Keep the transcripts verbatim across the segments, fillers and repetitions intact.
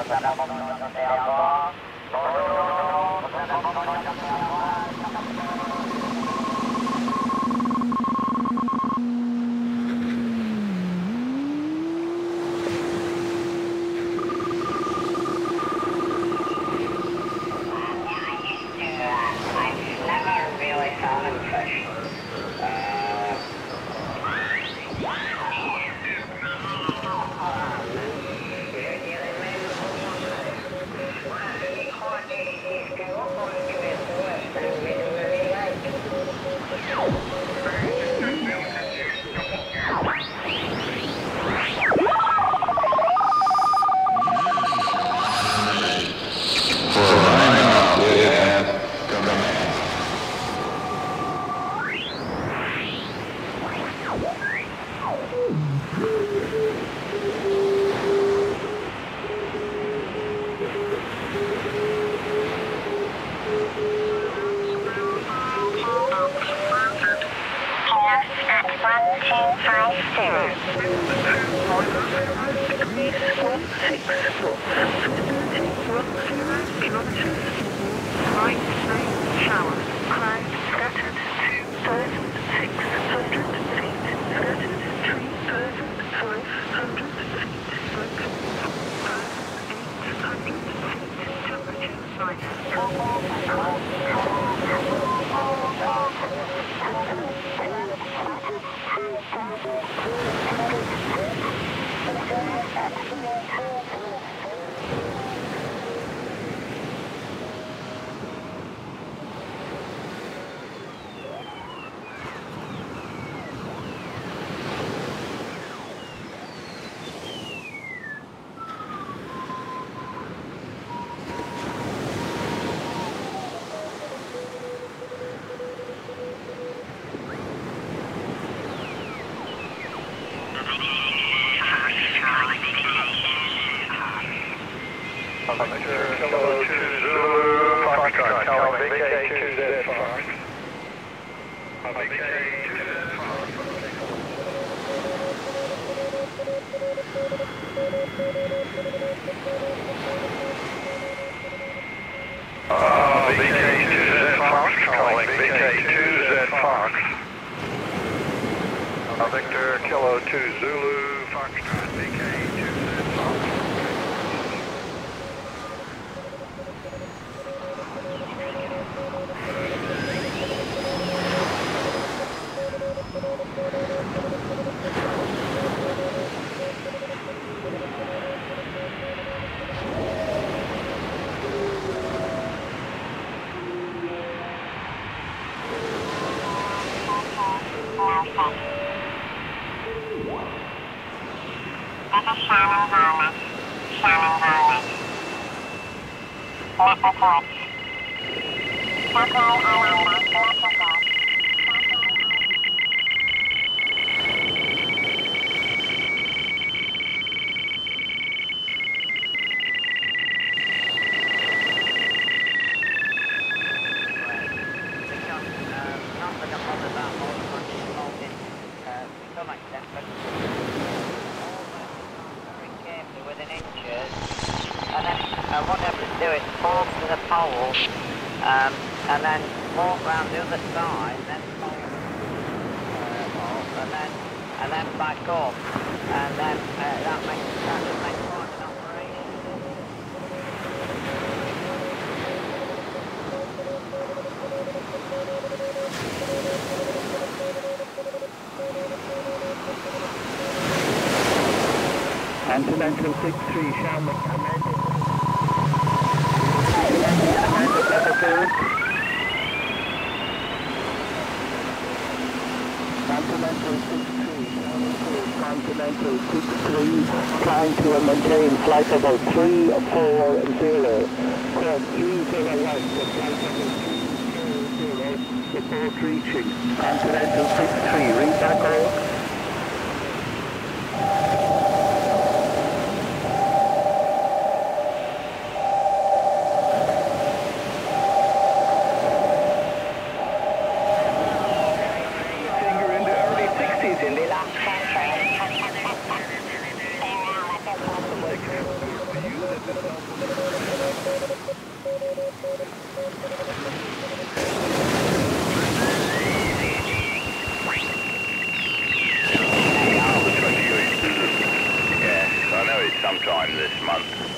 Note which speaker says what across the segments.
Speaker 1: Victor, Kilo two Zulu, Foxtrot, V K two Z Fox.
Speaker 2: Shallow Holland, Shallow Holland. Leprechaun. Subway Island, Leprechaun.
Speaker 3: Um, and then walk round the other side, then fold uh, off, and then and then back up, and then uh, that makes that would make quite an operation.
Speaker 4: Continental six three, Shamrock, Continental six three, Continental six three, trying to maintain flight level three four zero, code three zero one, the flight level three zero zero, report reaching Continental six three, read back road.
Speaker 2: Thank you.
Speaker 1: Central.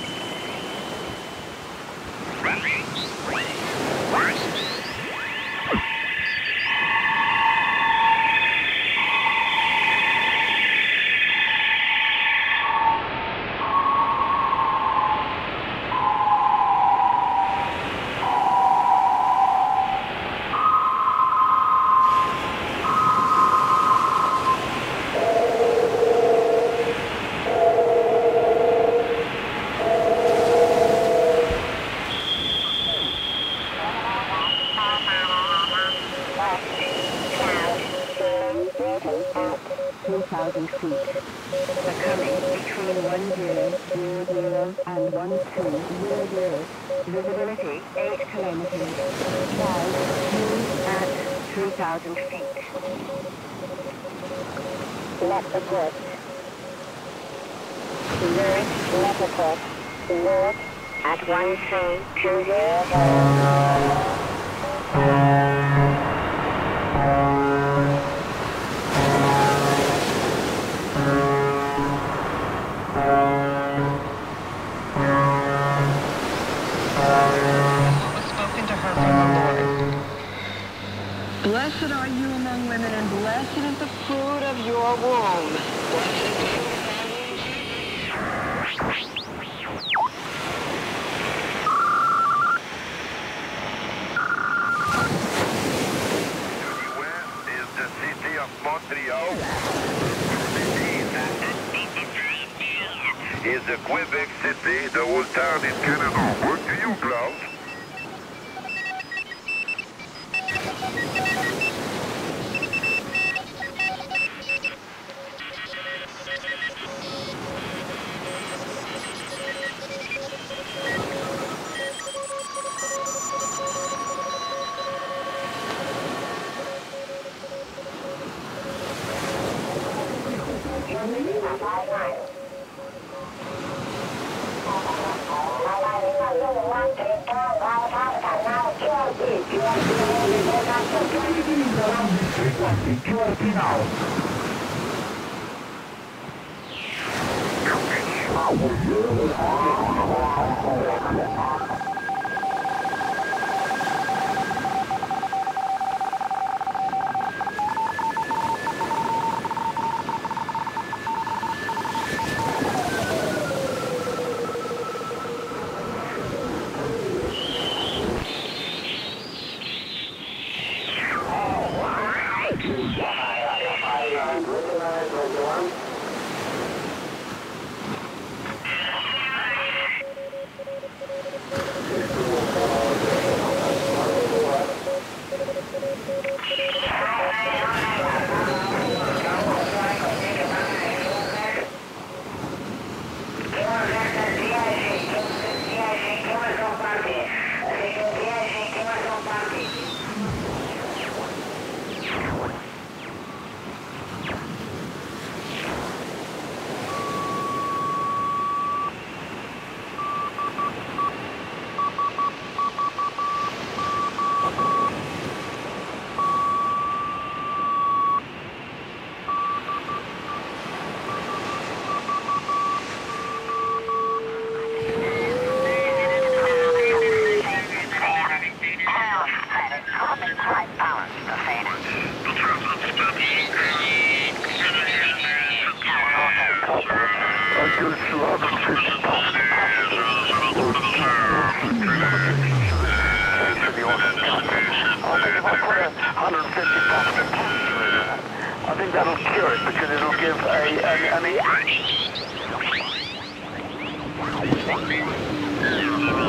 Speaker 4: two thousand feet. Becoming between one zero zero zero and one two zero zero. Visibility eight kilometers. Cloud two at three thousand feet. Left report. Alert, left report. Alert at one three two zero zero.
Speaker 5: Blessed are you among women, and blessed is the fruit of your womb.
Speaker 1: Where is the city of Montreal? Is the Quebec City, the whole town in Canada. What do you, Klaus?
Speaker 4: I think that'll cure it because it'll give a an, an